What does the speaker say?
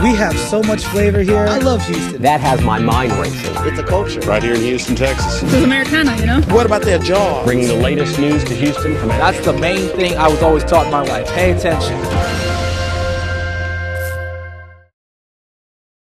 We have so much flavor here. I love Houston. That has my mind racing. It's a culture. Right here in Houston, Texas. It's Americana, you know? What about their jobs? Bringing the latest news to Houston. That's the main thing I was always taught in my life. Pay attention.